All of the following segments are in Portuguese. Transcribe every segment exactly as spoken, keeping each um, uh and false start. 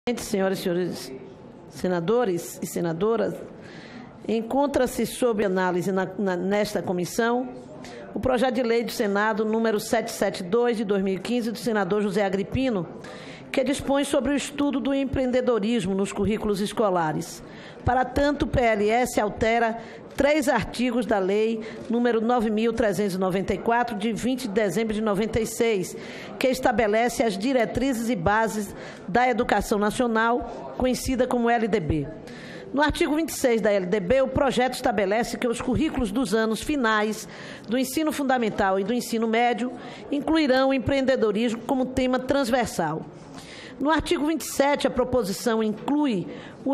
Senhoras e senhores senadores e senadoras, encontra-se sob análise na, na, nesta comissão o projeto de lei do Senado número setecentos e setenta e dois de dois mil e quinze do senador José Agripino, que dispõe sobre o estudo do empreendedorismo nos currículos escolares. Para tanto, o P L S altera três artigos da lei número nove mil trezentos e noventa e quatro, de vinte de dezembro de noventa e seis, que estabelece as diretrizes e bases da educação nacional, conhecida como L D B. No artigo vinte e seis da L D B, o projeto estabelece que os currículos dos anos finais do ensino fundamental e do ensino médio incluirão o empreendedorismo como tema transversal. No artigo vinte e sete, a proposição inclui o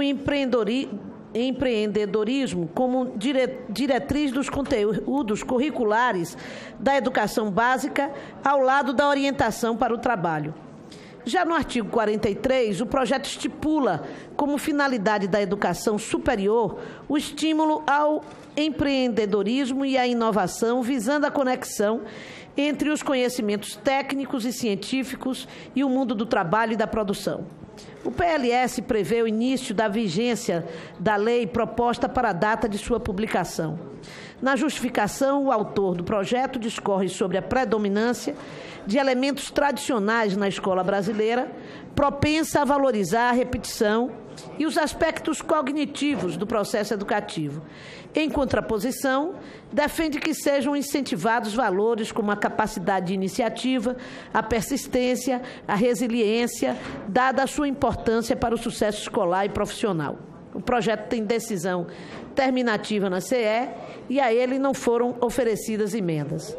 empreendedorismo como dire, diretriz dos conteúdos curriculares da educação básica, ao lado da orientação para o trabalho. Já no artigo quarenta e três, o projeto estipula como finalidade da educação superior o estímulo ao empreendedorismo e à inovação, visando a conexão entre os conhecimentos técnicos e científicos e o mundo do trabalho e da produção. O P L S prevê o início da vigência da lei proposta para a data de sua publicação. Na justificação, o autor do projeto discorre sobre a predominância de elementos tradicionais na escola brasileira, propensa a valorizar a repetição e os aspectos cognitivos do processo educativo. Em contraposição, defende que sejam incentivados valores como a capacidade de iniciativa, a persistência, a resiliência, dada a sua importância para o sucesso escolar e profissional. O projeto tem decisão terminativa na C E e a ele não foram oferecidas emendas.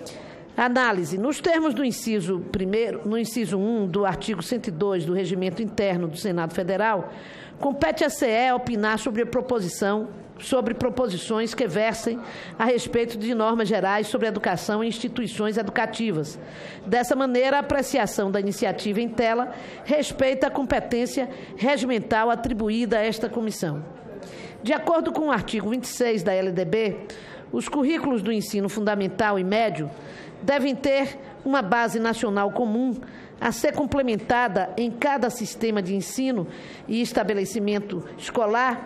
Análise. Nos termos do inciso primeiro, no inciso um do artigo cento e dois do Regimento Interno do Senado Federal, compete à C E opinar sobre a proposição, sobre proposições que versem a respeito de normas gerais sobre educação e instituições educativas. Dessa maneira, a apreciação da iniciativa em tela respeita a competência regimental atribuída a esta comissão. De acordo com o artigo vinte e seis da L D B, os currículos do ensino fundamental e médio devem ter uma base nacional comum a ser complementada em cada sistema de ensino e estabelecimento escolar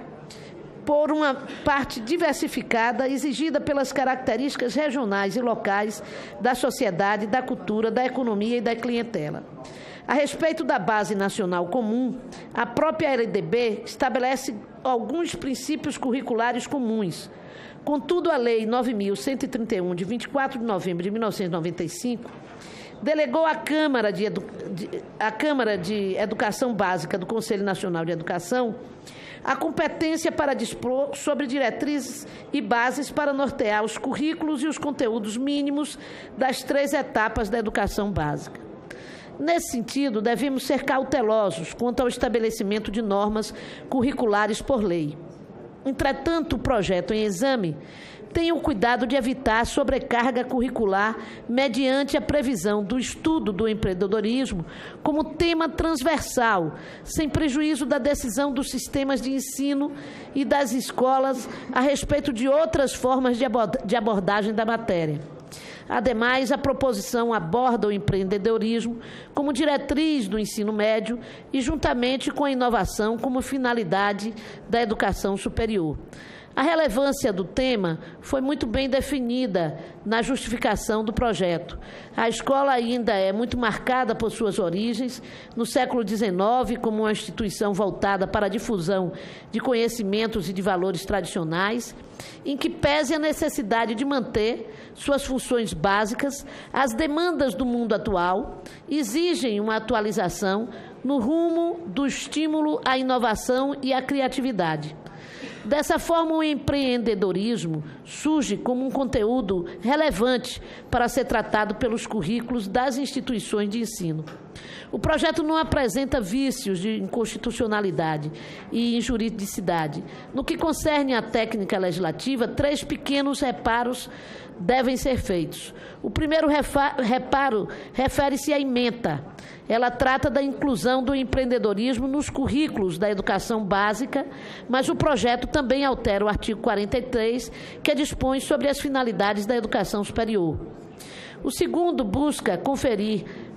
por uma parte diversificada exigida pelas características regionais e locais da sociedade, da cultura, da economia e da clientela. A respeito da base nacional comum, a própria L D B estabelece alguns princípios curriculares comuns. Contudo, a Lei nove mil cento e trinta e um, de vinte e quatro de novembro de mil novecentos e noventa e cinco, delegou à Câmara de, Edu... à Câmara de Educação Básica do Conselho Nacional de Educação a competência para dispor sobre diretrizes e bases para nortear os currículos e os conteúdos mínimos das três etapas da educação básica. Nesse sentido, devemos ser cautelosos quanto ao estabelecimento de normas curriculares por lei. Entretanto, o projeto em exame tem o cuidado de evitar a sobrecarga curricular mediante a previsão do estudo do empreendedorismo como tema transversal, sem prejuízo da decisão dos sistemas de ensino e das escolas a respeito de outras formas de abordagem da matéria. Ademais, a proposição aborda o empreendedorismo como diretriz do ensino médio e juntamente com a inovação como finalidade da educação superior. A relevância do tema foi muito bem definida na justificação do projeto. A escola ainda é muito marcada por suas origens, no século dezenove, como uma instituição voltada para a difusão de conhecimentos e de valores tradicionais, em que pese a necessidade de manter suas funções básicas, as demandas do mundo atual exigem uma atualização no rumo do estímulo à inovação e à criatividade. Dessa forma, o empreendedorismo surge como um conteúdo relevante para ser tratado pelos currículos das instituições de ensino. O projeto não apresenta vícios de inconstitucionalidade e injuridicidade. No que concerne à técnica legislativa, três pequenos reparos devem ser feitos. O primeiro reparo refere-se à ementa. Ela trata da inclusão do empreendedorismo nos currículos da educação básica, mas o projeto também altera o artigo quarenta e três, que dispõe sobre as finalidades da educação superior. O segundo busca conferir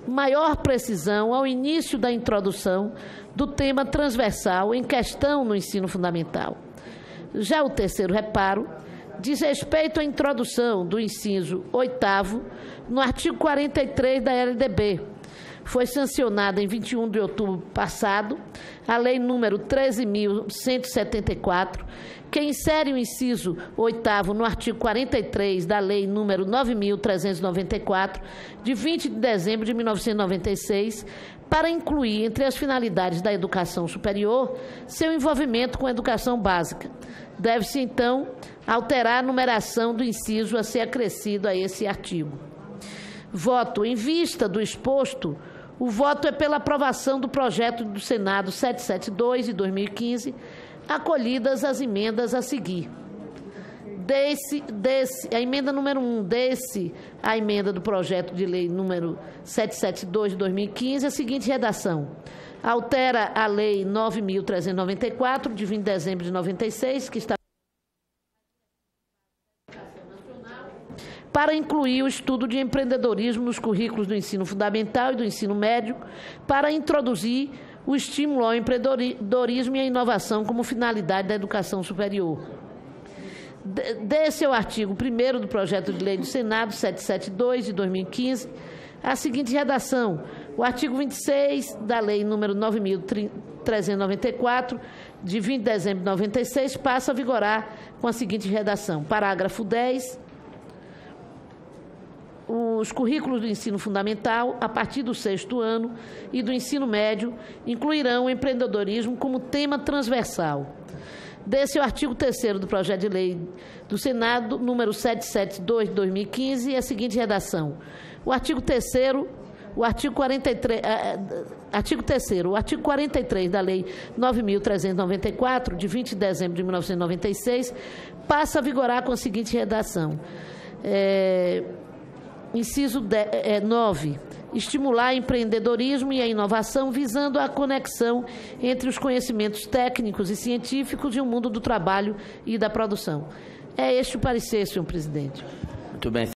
maior precisão ao início da introdução do tema transversal em questão no ensino fundamental. Já o terceiro reparo diz respeito à introdução do inciso oitavo no artigo quarenta e três da L D B. Foi sancionada em vinte e um de outubro passado a Lei número treze mil cento e setenta e quatro, que insere o inciso oitavo no artigo quarenta e três da Lei número nove mil trezentos e noventa e quatro, de vinte de dezembro de mil novecentos e noventa e seis, para incluir entre as finalidades da educação superior seu envolvimento com a educação básica. Deve-se, então, alterar a numeração do inciso a ser acrescido a esse artigo. Voto em vista do exposto. O voto é pela aprovação do projeto do Senado setecentos e setenta e dois, de dois mil e quinze, acolhidas as emendas a seguir. Desse, desse, a emenda número um, desse a emenda do projeto de lei número setecentos e setenta e dois, de dois mil e quinze, a seguinte redação. Altera a Lei nove mil trezentos e noventa e quatro, de vinte de dezembro de noventa e seis, que está para incluir o estudo de empreendedorismo nos currículos do ensino fundamental e do ensino médio, para introduzir o estímulo ao empreendedorismo e à inovação como finalidade da educação superior. Desse é o artigo primeiro do projeto de lei do Senado, setecentos e setenta e dois, de dois mil e quinze, a seguinte redação. O artigo vinte e seis da Lei número nove mil trezentos e noventa e quatro, de vinte de dezembro de noventa e seis, passa a vigorar com a seguinte redação. Parágrafo dez. Os currículos do ensino fundamental, a partir do sexto ano, e do ensino médio, incluirão o empreendedorismo como tema transversal. Desse é o artigo terceiro do projeto de lei do Senado, número setecentos e setenta e dois, de dois mil e quinze, e a seguinte redação. O artigo terceiro, o artigo quarenta e três, artigo terceiro, o artigo quarenta e três da Lei nove mil trezentos e noventa e quatro, de vinte de dezembro de mil novecentos e noventa e seis, passa a vigorar com a seguinte redação. É... Inciso nove. Estimular empreendedorismo e a inovação visando a conexão entre os conhecimentos técnicos e científicos e o mundo do trabalho e da produção. É este o parecer, senhor presidente. Muito bem.